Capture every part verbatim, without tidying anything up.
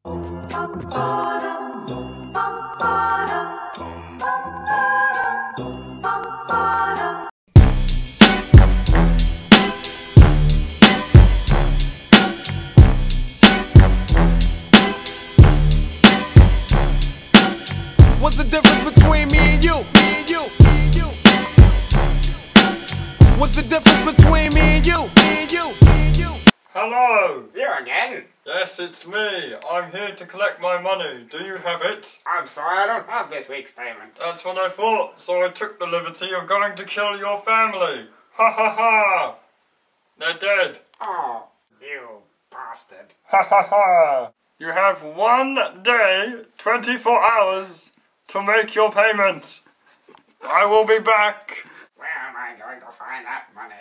What's the difference between me and you? Me and you. Me and you. What's the difference between me and you? Me and you. Me and you. Hello! You again? Yes, it's me. I'm here to collect my money. Do you have it? I'm sorry, I don't have this week's payment. That's what I thought, so I took the liberty of going to kill your family. Ha ha ha! They're dead. Oh, you bastard. Ha ha ha! You have one day, twenty-four hours, to make your payment. I will be back. Where am I going to find that money?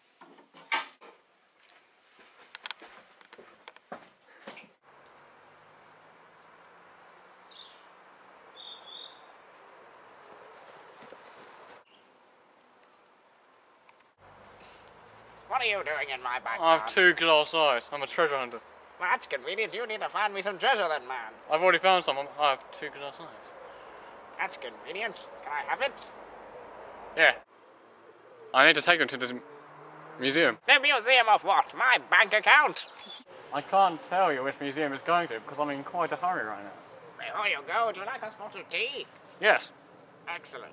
What are you doing in my backyard? I have two glass eyes. I'm a treasure hunter. Well, that's convenient. You need to find me some treasure then, man. I've already found some. I have two glass eyes. That's convenient. Can I have it? Yeah. I need to take them to the museum. The museum of what? My bank account? I can't tell you which museum it's going to because I'm in quite a hurry right now. Before you go, would you like a spot of tea? Yes. Excellent.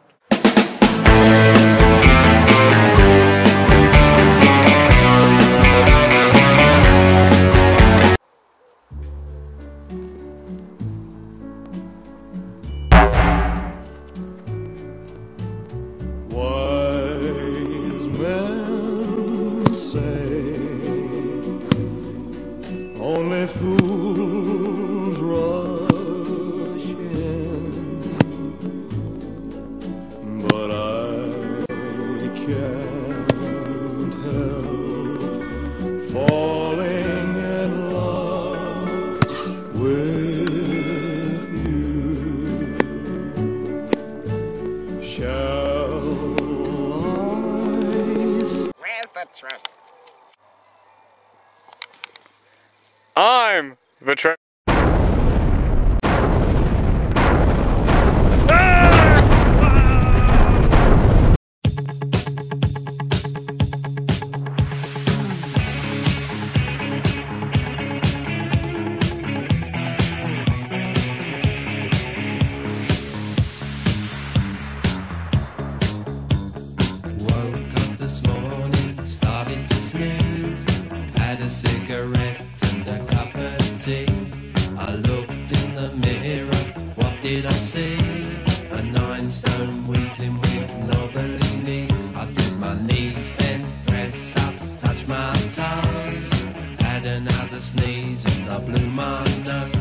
Wise men say only fools rush in, but I can't help falling in love with you. Shall Where's the treasure? I'm the treasure. Cigarette and a cup of tea. I looked in the mirror, what did I see? A nine stone weakling with knobbly knees. I did my knees bend, press ups, touch my toes. Had another sneeze and I blew my nose.